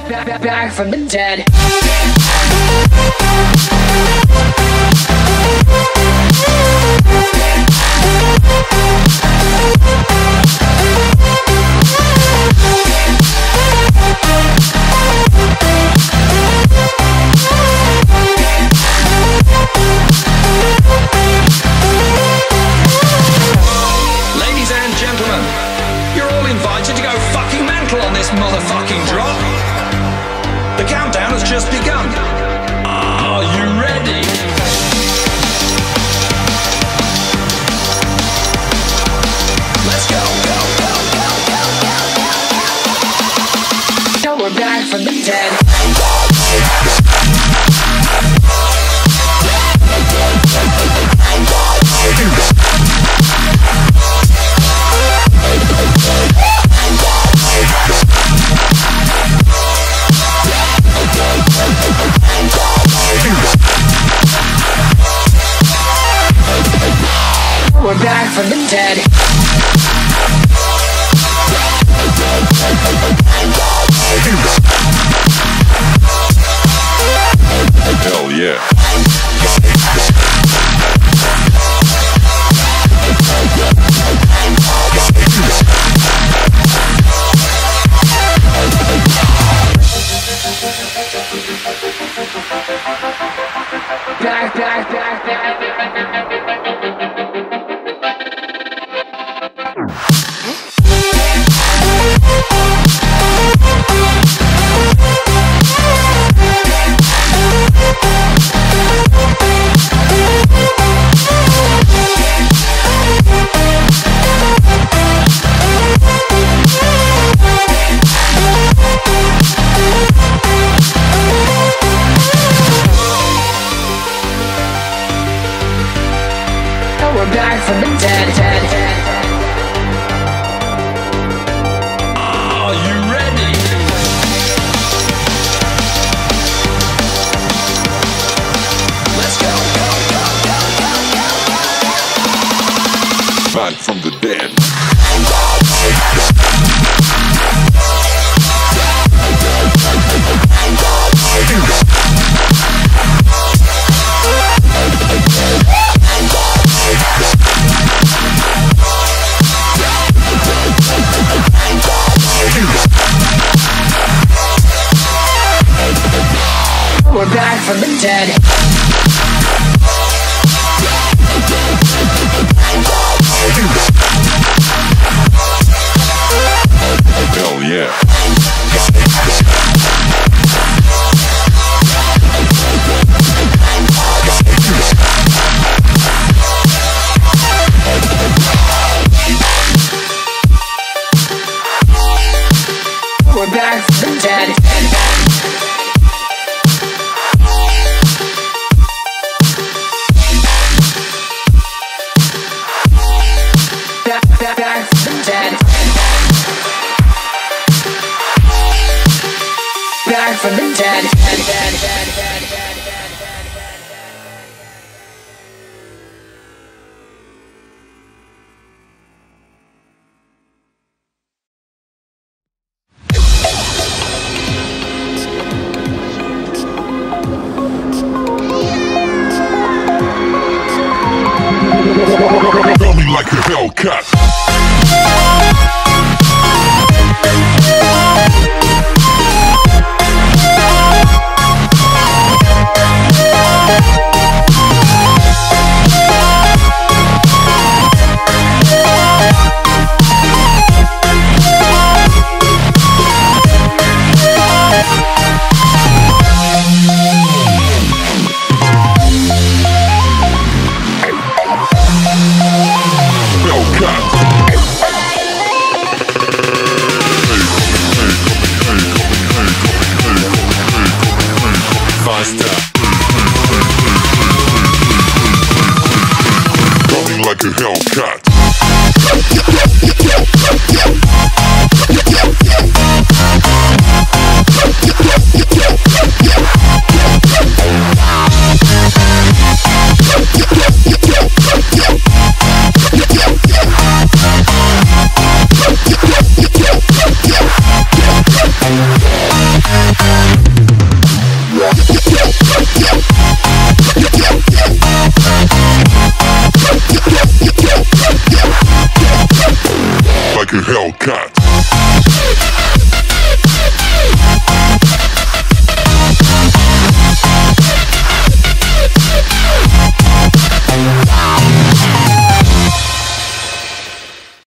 Back from the dead. Ladies and gentlemen, you're all invited to go fucking mental on this motherfucking drop. The countdown has just begun. Are you ready? Let's go, go, go, go, go, go. Now we're back from the dead. We're back from the dead. Hell yeah. Back. We're back from the dead. Are you ready? Let's go, go, go, go, go, go. Back from the dead. We're back from the dead. Hell yeah. We're back from the dead. Back from the dead. Back from the dead. Feel me like a Hellcat. Running like a Hellcat. Hellcat.